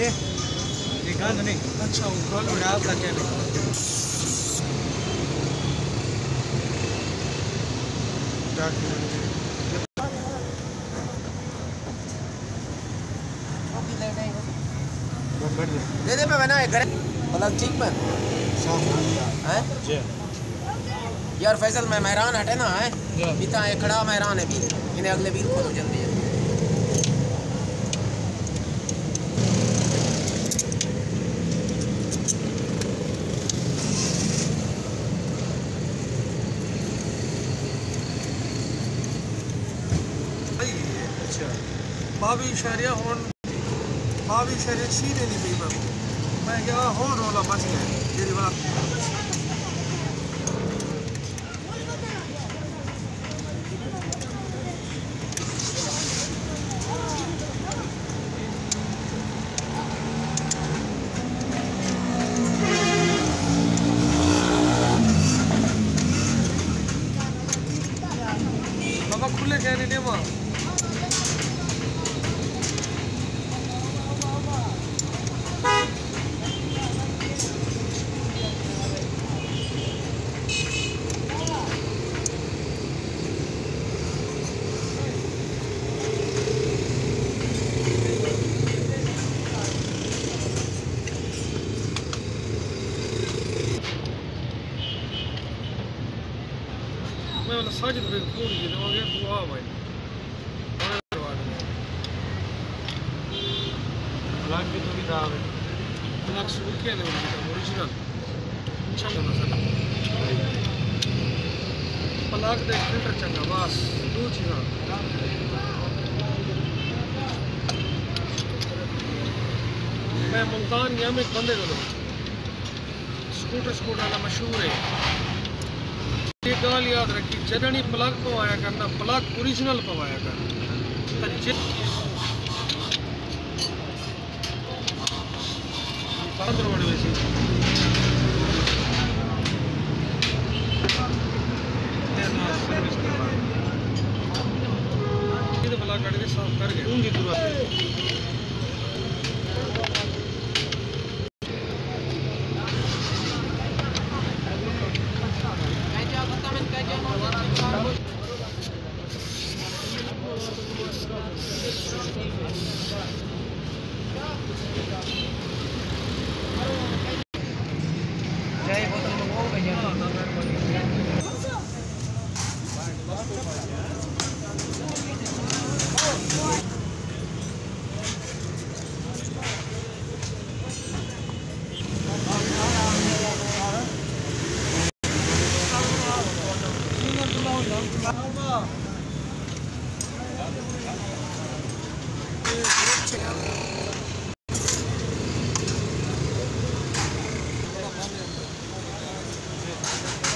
ये गंद नहीं। अच्छा वो गंद और आपका क्या नहीं। दे दे पे बना है करे मतलब ठीक बन हैं जी यार फैसल मैं मेहरान हटे ना है पिता एक खड़ा मेहरान है भी इन्हें अगले वीर खोलो जल्दी है अच्छा भाभी शहरिया होन भाभी शहरिया सीधे नहीं गई मैं क्या होन रोला मच गया तेरी बात बाबा खुले कहने दे मां मैं वाला साजिद पे फोन किया तो आ गया दुआ भाई ब्लैक की तो भी दाव है ब्लैक सुजुकी है लेकिन ओरिजिनल चंगा मसाला ब्लैक दे फिल्टर चंगा बस दो चीज़ मैं मुल्तान गया मैं एक बंदे को स्कूटर वाला मशहूर है ये गाल याद रखी जडनी प्लग पवाया करना प्लग ओरिजिनल पवाया कर प्लग कट के साफ कर गए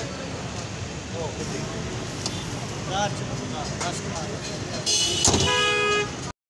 Grazie.